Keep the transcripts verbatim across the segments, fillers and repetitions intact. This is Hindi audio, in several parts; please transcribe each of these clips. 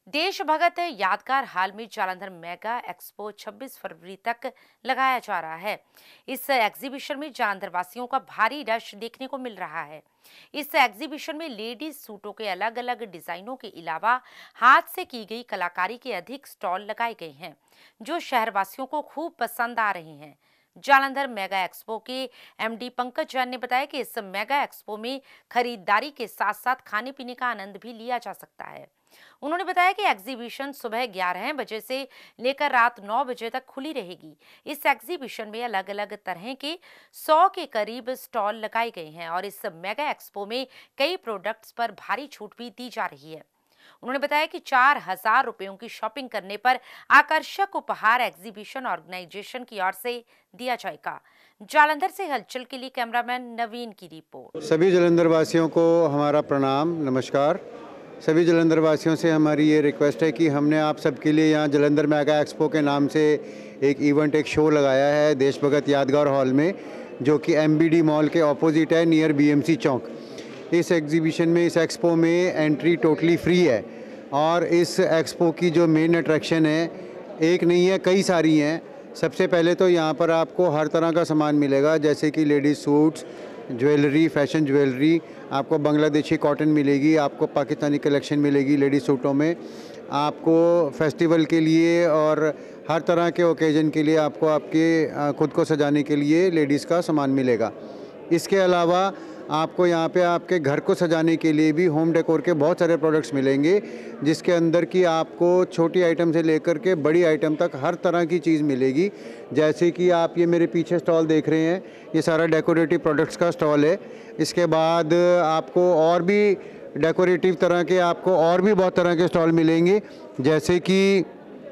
देश भगत यादगार हाल में जालंधर मेगा एक्सपो छब्बीस फरवरी तक लगाया जा रहा है। इस एग्जीबिशन में जालंधर वासियों का भारी रश देखने को मिल रहा है। इस एग्जीबिशन में लेडीज सूटों के अलग अलग डिजाइनों के अलावा हाथ से की गई कलाकारी के अधिक स्टॉल लगाए गए हैं, जो शहरवासियों को खूब पसंद आ रहे हैं। जालंधर मेगा एक्सपो के एमडी पंकज जैन ने बताया कि इस मेगा एक्सपो में खरीदारी के साथ साथ खाने पीने का आनंद भी लिया जा सकता है। उन्होंने बताया कि एग्जीबिशन सुबह ग्यारह बजे से लेकर रात नौ बजे तक खुली रहेगी। इस एग्जीबिशन में अलग अलग तरह के सौ के करीब स्टॉल लगाए गए हैं और इस मेगा एक्सपो में कई प्रोडक्ट्स पर भारी छूट भी दी जा रही है। उन्होंने बताया कि चार हजार रुपयों की शॉपिंग करने पर आकर्षक उपहार एग्जीबिशन ऑर्गेनाइजेशन की ओर से दिया जाएगा। जालंधर से हलचल के लिए कैमरामैन नवीन की रिपोर्ट। सभी जालंधर वासियों को हमारा प्रणाम, नमस्कार। सभी जालंधर वासियों से हमारी ये रिक्वेस्ट है कि हमने आप सबके लिए यहाँ जालंधर मेगा एक्सपो के नाम से एक इवेंट, एक शो लगाया है देश भगत यादगार हॉल में, जो कि एमबीडी मॉल के ऑपोजिट है, नियर बीएमसी चौक। इस एग्जीबिशन में, इस एक्सपो में एंट्री टोटली फ्री है और इस एक्सपो की जो मेन अट्रैक्शन है, एक नहीं है, कई सारी हैं। सबसे पहले तो यहाँ पर आपको हर तरह का सामान मिलेगा, जैसे कि ladies suits, jewellery, fashion jewellery, आपको बांग्लादेशी कॉटन मिलेगी, आपको पाकिस्तानी कलेक्शन मिलेगी लेडीज़ सूटों में, आपको फेस्टिवल के लिए और हर तरह के ओकेजन के लिए आपको आपके खुद को सजाने के लिए लेडीज़ का सामान मिलेगा। इसके अलावा आपको यहाँ पे आपके घर को सजाने के लिए भी होम डेकोर के बहुत सारे प्रोडक्ट्स मिलेंगे, जिसके अंदर की आपको छोटी आइटम से लेकर के बड़ी आइटम तक हर तरह की चीज़ मिलेगी। जैसे कि आप ये मेरे पीछे स्टॉल देख रहे हैं, ये सारा डेकोरेटिव प्रोडक्ट्स का स्टॉल है। इसके बाद आपको और भी डेकोरेटिव तरह के, आपको और भी बहुत तरह के स्टॉल मिलेंगे। जैसे कि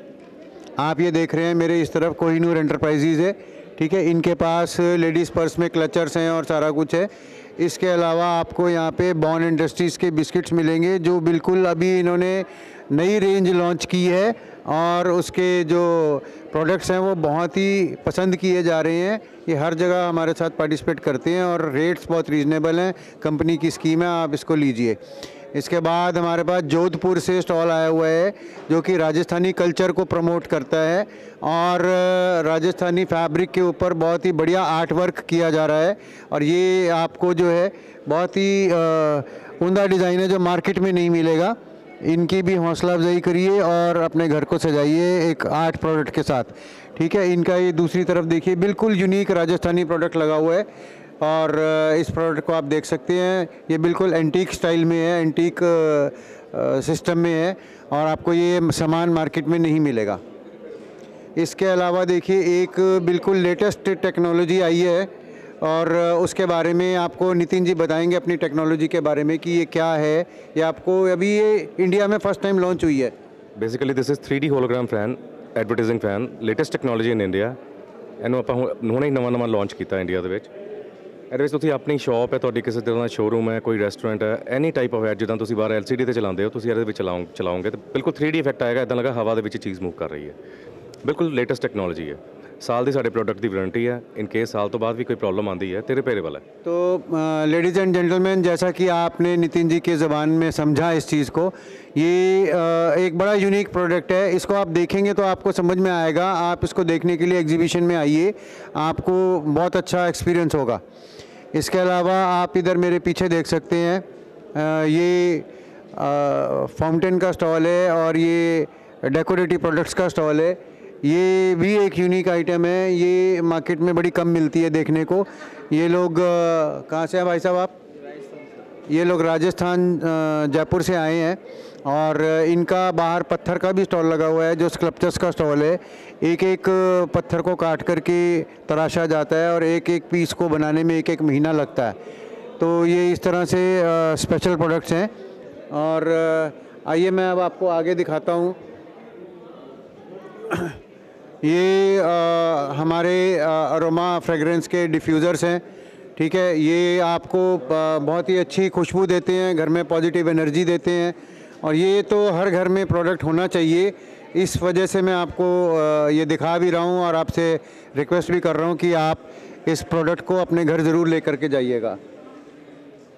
आप ये देख रहे हैं मेरे इस तरफ कोहिनूर एंटरप्राइजेज़ है, ठीक है, इनके पास लेडीज़ पर्स में क्लचर्स हैं और सारा कुछ है। इसके अलावा आपको यहाँ पे बॉन इंडस्ट्रीज़ के बिस्किट्स मिलेंगे, जो बिल्कुल अभी इन्होंने नई रेंज लॉन्च की है और उसके जो प्रोडक्ट्स हैं वो बहुत ही पसंद किए जा रहे हैं। ये हर जगह हमारे साथ पार्टिसिपेट करते हैं और रेट्स बहुत रीज़नेबल हैं। कंपनी की स्कीम है, आप इसको लीजिए। इसके बाद हमारे पास जोधपुर से स्टॉल आया हुआ है, जो कि राजस्थानी कल्चर को प्रमोट करता है और राजस्थानी फैब्रिक के ऊपर बहुत ही बढ़िया आर्ट वर्क किया जा रहा है। और ये आपको जो है बहुत ही उम्दा डिज़ाइन है, जो मार्केट में नहीं मिलेगा। इनकी भी हौसला अफजाई करिए और अपने घर को सजाइए एक आर्ट प्रोडक्ट के साथ, ठीक है। इनका ये दूसरी तरफ देखिए, बिल्कुल यूनिक राजस्थानी प्रोडक्ट लगा हुआ है और इस प्रोडक्ट को आप देख सकते हैं, ये बिल्कुल एंटीक स्टाइल में है, एंटीक सिस्टम में है और आपको ये सामान मार्केट में नहीं मिलेगा। इसके अलावा देखिए एक बिल्कुल लेटेस्ट टेक्नोलॉजी आई है और उसके बारे में आपको नितिन जी बताएंगे अपनी टेक्नोलॉजी के बारे में कि ये क्या है। ये आपको अभी ये इंडिया में फर्स्ट टाइम लॉन्च हुई है। Basically this is three D hologram fan, advertising fan, latest technology in India. ਇਹਨੂੰ ਆਪਾਂ ਹੁਣੇ ਹੀ ਨਵਾਂ ਨਵਾਂ ਲਾਂਚ ਕੀਤਾ ਇੰਡੀਆ ਦੇ ਵਿੱਚ। ਇਹਦੇ ਵਿੱਚ ਤੁਸੀਂ ਆਪਣੀ ਸ਼ਾਪ ਹੈ, ਤੁਹਾਡੀ ਕਿਸੇ ਤਰ੍ਹਾਂ ਦਾ ਸ਼ੋਰੂਮ ਹੈ, ਕੋਈ ਰੈਸਟੋਰੈਂਟ ਹੈ, ਐਨੀ ਟਾਈਪ ਆਫ ਐਡ ਜਿੱਦਾਂ ਤੁਸੀਂ ਬਾਹਰ ਐਲ ਸੀ ਡੀ 'ਤੇ ਚਲਾਉਂਦੇ ਹੋ, ਤੁਸੀਂ ਇਹਦੇ ਵਿੱਚ ਚਲਾਓ ਚਲਾਓਗੇ ਤਾਂ ਬਿਲਕੁਲ ਥ੍ਰੀ ਡੀ ਇਫੈਕਟ ਆਏਗਾ, ਇੱਦਾਂ ਲੱਗਾ ਹਵਾ ਦੇ ਵਿੱਚ ਚੀਜ਼ मूव कर रही है। बिल्कुल लेटेस्ट टेक्नोलॉजी है। साल की साढ़े प्रोडक्ट की वारंटी है, इन केस साल तो बाद भी कोई प्रॉब्लम आती है तो रिपेयरेबल है। तो लेडीज़ एंड जेंटलमैन, जैसा कि आपने नितिन जी के ज़बान में समझा इस चीज़ को, ये आ, एक बड़ा यूनिक प्रोडक्ट है। इसको आप देखेंगे तो आपको समझ में आएगा। आप इसको देखने के लिए एग्जीबिशन में आइए, आपको बहुत अच्छा एक्सपीरियंस होगा। इसके अलावा आप इधर मेरे पीछे देख सकते हैं, आ, ये फाउंटेन का स्टॉल है और ये डेकोरेटिव प्रोडक्ट्स का स्टॉल है। ये भी एक यूनिक आइटम है, ये मार्केट में बड़ी कम मिलती है देखने को। ये लोग कहाँ से हैं भाई साहब आप? ये लोग राजस्थान जयपुर से आए हैं और इनका बाहर पत्थर का भी स्टॉल लगा हुआ है, जो स्कल्पचर्स का स्टॉल है। एक एक पत्थर को काट करके तराशा जाता है और एक एक पीस को बनाने में एक एक महीना लगता है। तो ये इस तरह से स्पेशल प्रोडक्ट्स हैं। और आइए मैं अब आपको आगे दिखाता हूँ। ये आ, हमारे अरोमा फ्रेगरेंस के डिफ्यूज़र्स हैं, ठीक है। ये आपको आ, बहुत ही अच्छी खुशबू देते हैं, घर में पॉजिटिव एनर्जी देते हैं और ये तो हर घर में प्रोडक्ट होना चाहिए। इस वजह से मैं आपको आ, ये दिखा भी रहा हूँ और आपसे रिक्वेस्ट भी कर रहा हूँ कि आप इस प्रोडक्ट को अपने घर ज़रूर लेकर के जाइएगा।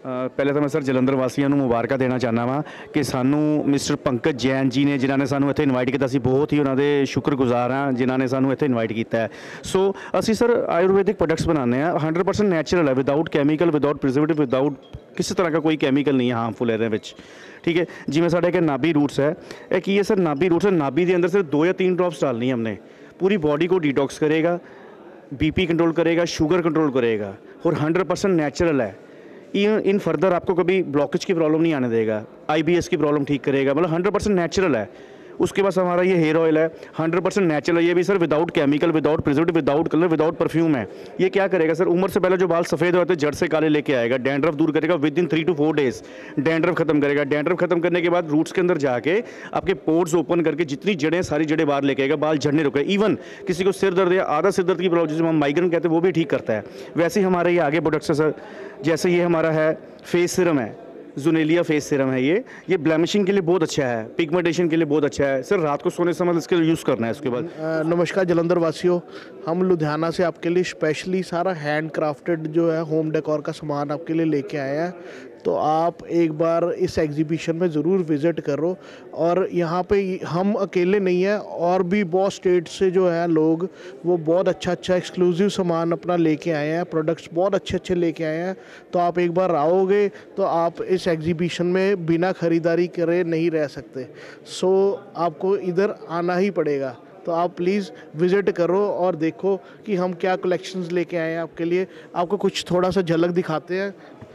ਪਹਿਲੇ ਤਾਂ ਮੈਂ ਸਰ ਜਲੰਧਰ ਵਾਸੀਆਂ ਨੂੰ ਮੁਬਾਰਕਾਂ ਦੇਣਾ ਚਾਹੁੰਦਾ ਵਾਂ ਕਿ ਸਾਨੂੰ ਮਿਸਟਰ ਪੰਕਜ ਜੈਨ ਜੀ ਨੇ ਜਿਨ੍ਹਾਂ ਨੇ ਸਾਨੂੰ ਇੱਥੇ ਇਨਵਾਈਟ ਕੀਤਾ, ਅਸੀਂ ਬਹੁਤ ਹੀ ਉਹਨਾਂ ਦੇ ਸ਼ੁਕਰਗੁਜ਼ਾਰ ਹਾਂ ਜਿਨ੍ਹਾਂ ਨੇ ਸਾਨੂੰ ਇੱਥੇ ਇਨਵਾਈਟ ਕੀਤਾ ਹੈ। ਸੋ ਅਸੀਂ ਸਰ ਆਯੁਰਵੈਦਿਕ ਪ੍ਰੋਡਕਟਸ ਬਣਾਉਂਦੇ ਹਾਂ, हंड्रेड परसेंट ਨੈਚੁਰਲ ਹੈ, without chemical, without preservative, without ਕਿਸੇ ਤਰ੍ਹਾਂ ਦਾ ਕੋਈ ਕੈਮੀਕਲ ਨਹੀਂ ਹੈ ਹਾਰਮਫੁਲ ਇਹਦੇ ਵਿੱਚ। ठीक है, जिमें साढ़े के नाभि रूट्स है, एक ये सर नाभि रूट्स है, नाभि के अंदर सिर्फ दो या तीन ड्रॉप्स डालनी है हमने, पूरी बॉडी को डिटॉक्स करेगा, बीपी कंट्रोल करेगा, शुगर कंट्रोल करेगा और हंड्रेड परसेंट नेचुरल है। इन इन फर्दर आपको कभी ब्लॉकेज की प्रॉब्लम नहीं आने देगा, आईबीएस की प्रॉब्लम ठीक करेगा, मतलब हंड्रेड परसेंट नेचुरल है। उसके बाद हमारा ये हेयर ऑयल है, हंड्रेड परसेंट नेचुरल है, ये भी sir without chemical, without preservative, without colour, without perfume है। ये क्या करेगा सर, उम्र से पहले जो बाल सफ़ेद होते हैं जड़ से काले लेके आएगा, डैंड्रफ दूर करेगा within three to four days, dandruff खत्म करेगा। डैंड्रफ खत्म करने के बाद रूट्स के अंदर जाके आपके पोर्स ओपन करके जितनी जड़ें सारी जड़ें बाहर लेके आएगा, बाल झड़ने रुके। इवन किसी को सिर दर्द या आधा सिर दर्द की प्रॉब्लम जिसे हम माइग्रेन कहते हैं वो भी ठीक करता है। वैसे ही हमारे ये आगे प्रोडक्ट्स है सर, जैसे ये हमारा है फेस सिरम है, जुनेलिया फेस सीरम है, ये ये ब्लैमिशिंग के लिए बहुत अच्छा है, पिगमेंटेशन के लिए बहुत अच्छा है सर, रात को सोने समय इसके यूज़ करना है। उसके बाद नमस्कार जलंधर वासियों, हम लुधियाना से आपके लिए स्पेशली सारा हैंड क्राफ्टेड जो है होम डेकोर का सामान आपके लिए लेके आए हैं। तो आप एक बार इस एग्जीबिशन में ज़रूर विज़िट करो। और यहाँ पे हम अकेले नहीं हैं, और भी बहुत स्टेट से जो है लोग वो बहुत अच्छा अच्छा एक्सक्लूसिव सामान अपना लेके आए हैं, प्रोडक्ट्स बहुत अच्छे अच्छे लेके आए हैं। तो आप एक बार आओगे तो आप इस एग्जीबिशन में बिना ख़रीदारी करे नहीं रह सकते। सो आपको इधर आना ही पड़ेगा। तो आप प्लीज़ विज़िट करो और देखो कि हम क्या कलेक्शंस लेके आए हैं आपके लिए। आपको कुछ थोड़ा सा झलक दिखाते हैं।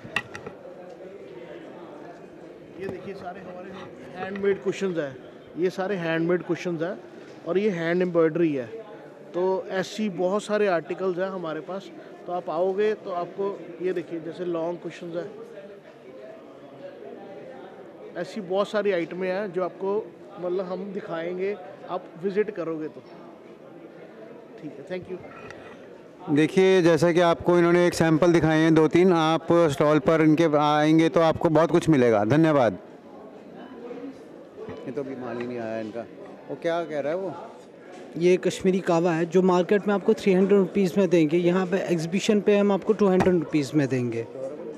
ये देखिए सारे हमारे हैंडमेड कुशन्स हैं, ये सारे हैंडमेड कुशन्स हैं और ये हैंड एम्ब्रॉयडरी है। तो ऐसी बहुत सारे आर्टिकल्स हैं हमारे पास। तो आप आओगे तो आपको ये देखिए जैसे लॉन्ग कुशन्स है, ऐसी बहुत सारी आइटमें हैं जो आपको मतलब हम दिखाएंगे, आप विज़िट करोगे तो। ठीक है, थैंक यू। देखिए जैसा कि आपको इन्होंने एक सैंपल दिखाए हैं दो तीन, आप स्टॉल पर इनके आएंगे तो आपको बहुत कुछ मिलेगा। धन्यवाद। ये तो अभी माल ही नहीं आया इनका, वो क्या कह रहा है वो? ये कश्मीरी कावा है जो मार्केट में आपको थ्री हंड्रेड रुपीज़ में देंगे, यहाँ पे एग्जीबिशन पे हम आपको टू हंड्रेड रुपीज़ में देंगे,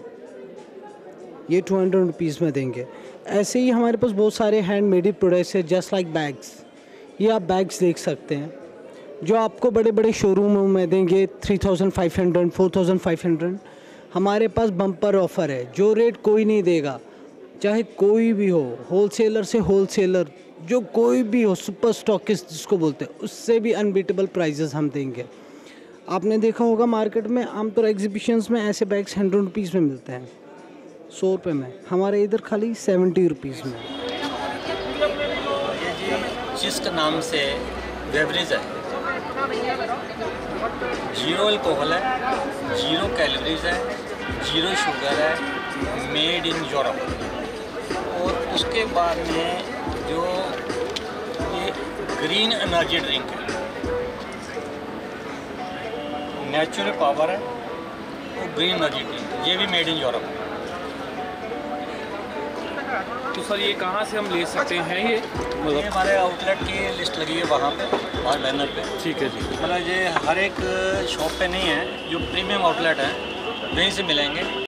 ये टू हंड्रेड रुपीज़ में देंगे। ऐसे ही हमारे पास बहुत सारे हैंड मेड प्रोडक्ट्स है, जस्ट लाइक बैग्स। ये आप बैग्स देख सकते हैं जो आपको बड़े बड़े शोरूमों में देंगे three thousand five hundred, four thousand five hundred. हमारे पास बम्पर ऑफ़र है, जो रेट कोई नहीं देगा, चाहे कोई भी हो, होलसेलर से होलसेलर, जो कोई भी हो, सुपर स्टॉकिस्ट जिसको बोलते हैं, उससे भी अनबीटेबल प्राइजेस हम देंगे। आपने देखा होगा मार्केट में आमतौर एग्जीबिशंस में ऐसे बैग्स हंड्रेड रुपीज़ में मिलते हैं, सौ रुपये में, हमारे इधर खाली सेवेंटी रुपीज़ में। जिस्ट नाम से बेवरेज है, जीरो अल्कोहल है, जीरो कैलोरीज है, जीरो शुगर है, मेड इन यूरोप। और उसके बाद में जो ये ग्रीन एनर्जी ड्रिंक है, नेचुरल पावर है, वो ग्रीन एनर्जी ड्रिंक, ये भी मेड इन यूरोप। तो सर ये कहाँ से हम ले सकते हैं? ये मतलब ये हमारे आउटलेट की लिस्ट लगी है वहाँ पे, वहाँ बैनर पे। ठीक है जी। मतलब ये हर एक शॉप पे नहीं है, जो प्रीमियम आउटलेट है वहीं से मिलेंगे।